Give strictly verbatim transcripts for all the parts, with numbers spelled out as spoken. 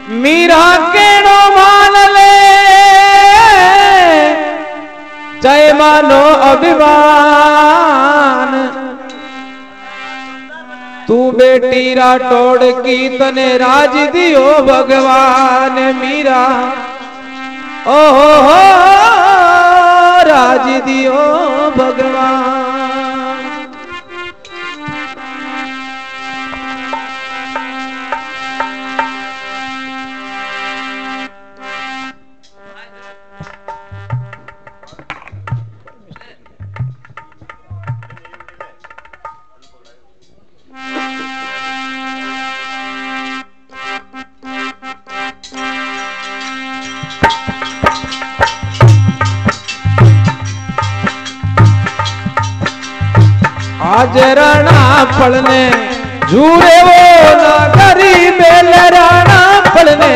मीरा केणो मान ले जय मानो अभिमान तू बेटी राठौड़ की तने राज दियो भगवान मीरा ओ हो हो राज दियो भगवान। आज राणा फलने झूरे वो नगरी बेल राणा फलने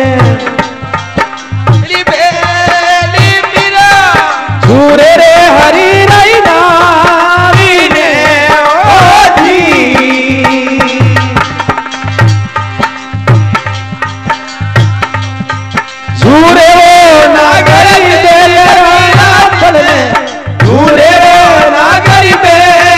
झूरे रे हरी रई नावी ने ओ जी झूरे वो नगरी बेल राणा फलने झूरे वो नगरी बेल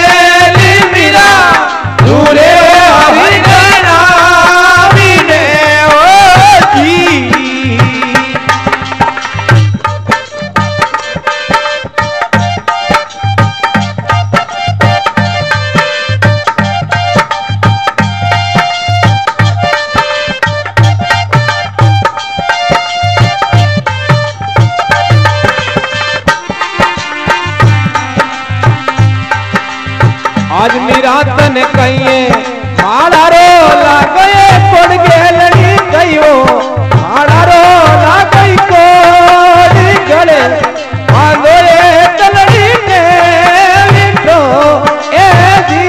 आज मीरा तन कहिए माड़ा रो लागए कोड गेलड़ी कहियो माड़ा रो लागई कोड गले आंदोए तलड़ी ने विठो ए जी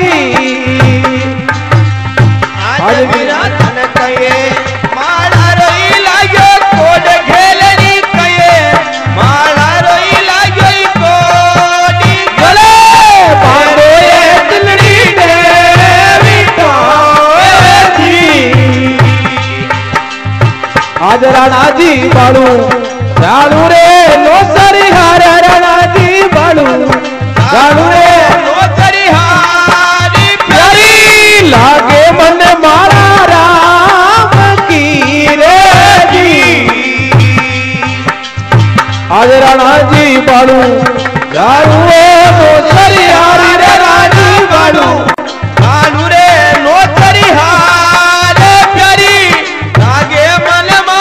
आज मीरा तन कहिए माड़ा रोई लागयो कोड गेलड़ी कहिए माड़ा रोई लागयो कोड गले आज राणा जी बालू चालू रे लोसरी हार राणा जी बालू चालू रे लोसरी हार प्यारी लागे मन मारा राम की रे जी आज राणा जी बालू चालू रे लोसरी हार राणा जी बालू चालू रे लोसरी हार प्यारी लागे मन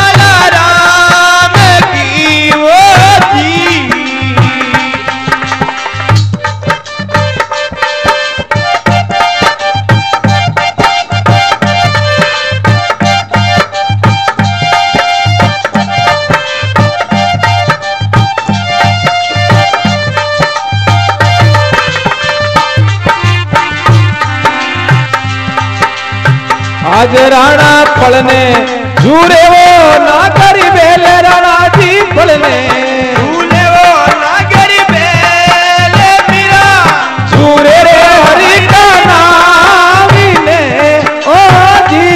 आज राणा फलने झूरे वो ना करी बेल राणा जी फलने झूले वो ना करी बेल मीरा झूरे रे हरि का नाम ने ओ जी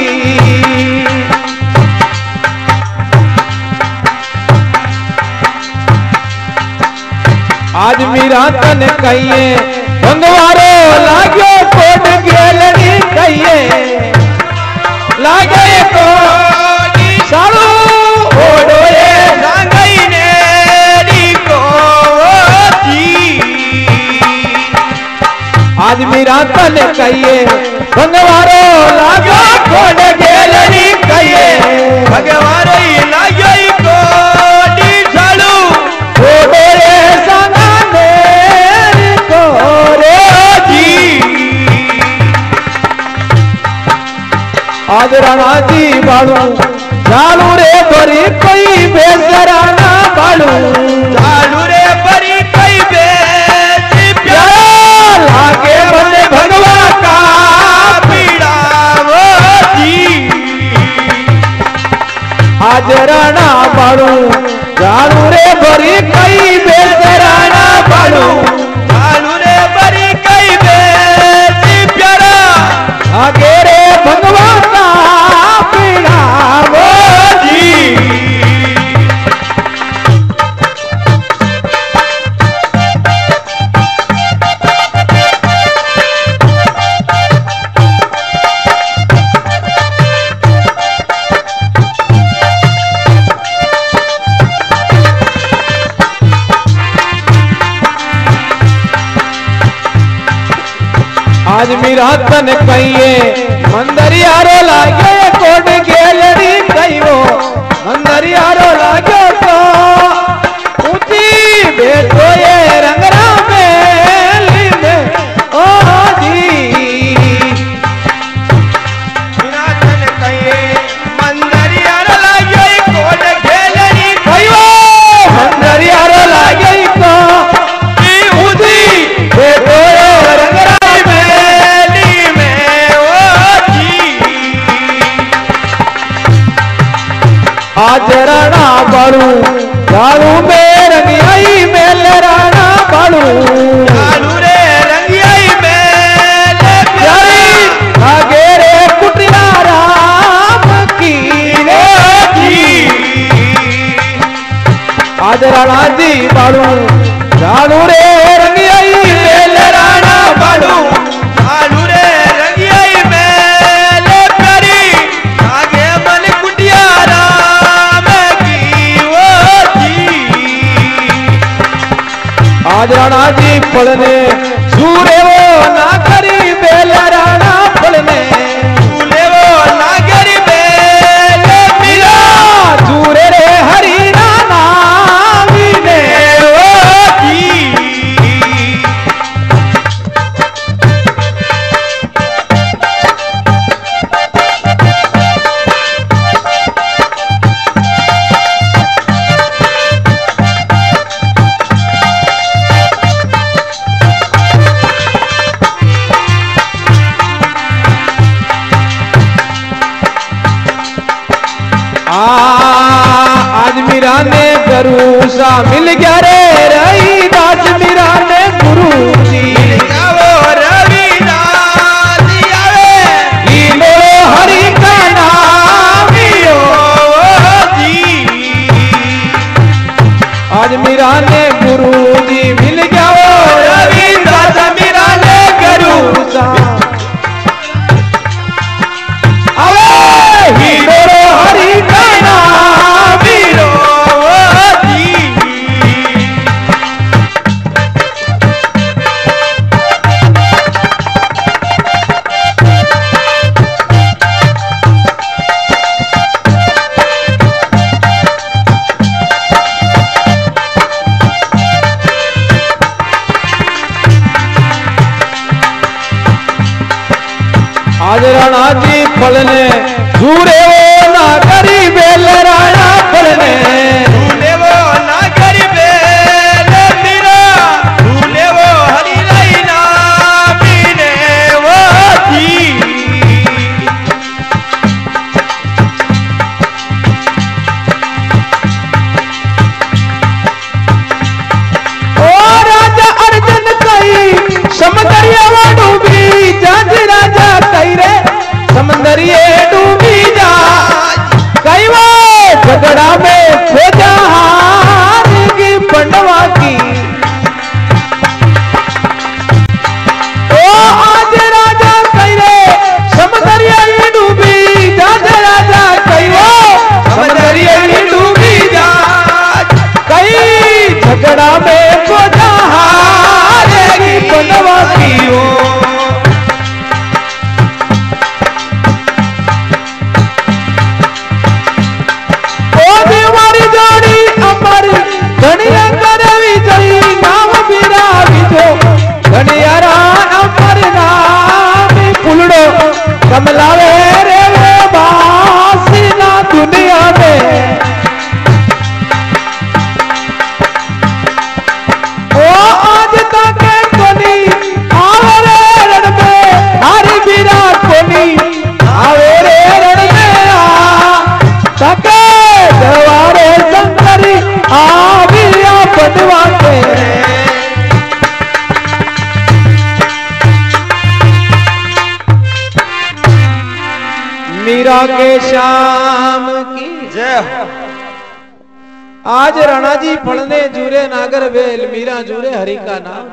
आज मीरा तन कहिए भंगवारो लाग्यो कोट गेलड़ी कहिए लागे को सारू ओडोए सांगई ने को जी आज मीरा तन कहिए भगवारो लागो कोड गेलड़ी कहिए भगवारो लागो कोड झालू ओडोए सांगा ने को रे जी आज राणा जी बालू चालू रे बरी कोई बेसराना बालू चालू रे बरी कोई बेस प्यारा लागे मन भगवा का पीड़ा वो जी आज राणा बालू चालू रे बरी कोई बेसराना बालू चालू रे बरी कोई बेस प्यारा आगे रे भगवा का पीड़ा वो आज मीरा तन कहिए मंदरियारो लागे कोट गेलड़ी कहियो मंदरियारो लागे तो ऊंची बेटो ये रंगरा मेली में ओ जी मीरा तन कहिए मंदरियारो लागे कोट गेलड़ी कहियो मंदरियारो लागे तो ऊंची बेटो ये रंगरा आज राणा बाड़ू झाड़ू में रंगियाई मेल राणा बाड़ू झाड़ू रे रंगियाई मेल प्यारी लागे रे कुटिया राम की रे की आज राणा जी बाड़ू झाड़ू रे रंगियाई मेल राणा बाड़ू झाड़ू रे रंगियाई मेल प्यारी लागे मन कुटिया आज राणा जी पढ़ने सूरे वो ना करी बेल राणा पढ़ने सूरे वो ना करी बेल मीरा सूरे रे हरी नाना मीने वो जी आज मीरा ने गुरु सा मिल गया रे रविदास मीरा ने गुरु जी वो रविदास आवे लीलो हरि का नाम लियो जी आज मीरा ने गुरु जी मिल गया वो रविदास मीरा ने गुरु सा अवे लीलो हरि का नाम लियो जी आज राणा जी पढ़ने झूरे वो ना करी बेल राणा पढ़ने झूले वो ना करी बेल मीरा झूले वो हरी लाई ना मीने वो जी ओ राजा अर्जुन कई समंदरिया वो डूबी जज राजा कई रे समंदरिये डूबी जा कई वो झगड़ा में खोजा हार की पंडवा की ओ आज राजा कई रे समंदरिया डूबी जज राजा कई वो समंदरिये डूबी जा कई झगड़ा में खोजा हार की पंडवा की ओ कमलावे रे वो बासी ना दुनिया में ओ आज तक कोनी आवे रण में हरी बीरा कोनी आवे रे रण में आ तक दरबारे शंकरी आविया बनवा के मीरा के श्याम की जय हो आज राणा जी पढ़ने जूरे नागर बेल मीरा जूरे हरि का नाम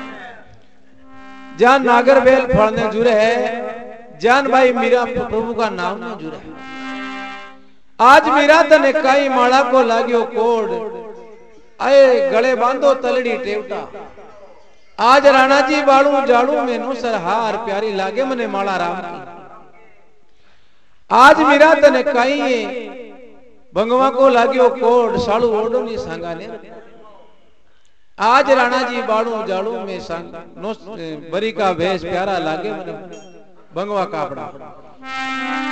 जान नागर बेल पढ़ने जूरे है जान भाई मीरा प्रभु का नाम ना जुरे आज मीरा तने काई माला को लाग्यो कोड आए गले बांधो तलड़ी टेवटा आज राणा जी बालू जालू मेनू सरहार प्यारी लागे मने माला राम की। आज मीरा तने काई है भंगवा को लाग्यो कोड सालू ओडो नी सांगा ने। आज राणा जी बालू जालू में सांग नो बरी का भेष प्यारा लागे मने भंगवा कापड़ा।